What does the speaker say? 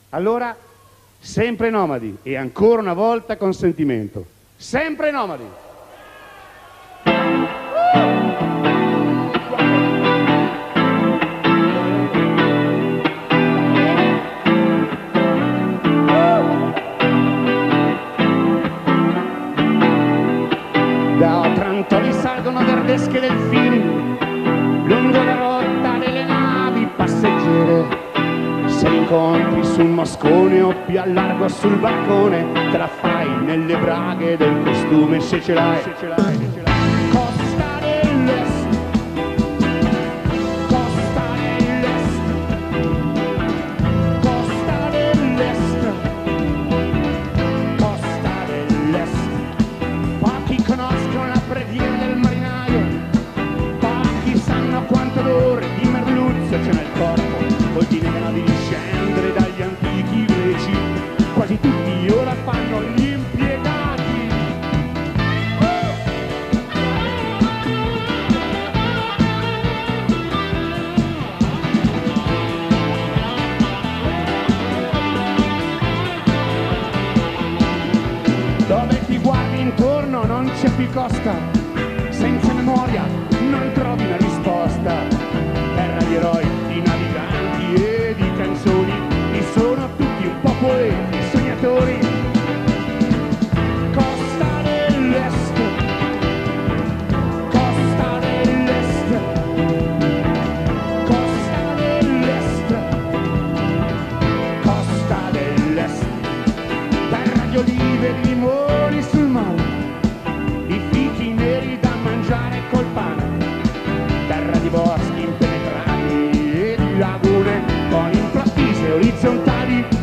Allora, sempre nomadi e ancora una volta con sentimento. Sempre nomadi. Da Otranto risalgono verdesche delfini lungo la rotta delle navi passeggere. Se li incontri sul moscone o più a largo sul balcone, te la fai nelle braghe del costume se ce l'hai. Costa dell'Est, Costa dell'Est, Costa dell'Est, Costa dell'Est. Pochi conoscono la preghiera del marinaio, pochi sanno quanto odore di merluzzo c'è nel corpo, col dinero di scendere dagli antichi greci. Quasi tutti ora fanno gli impiegati. Dove ti guardi intorno non c'è più costa, senza memoria non trovi una risposta. Terra di eroi, di naviganti e di canzoni, e sono tutti un po' poeti, sognatori. Costa dell'Est, Costa dell'Est, Costa dell'Est, Costa dell'Est. Terra di olive e di limoni sul mare, di fichi neri da mangiare col pane. Terra di boschi impenetrati e di lagune con improvvise orizzontali.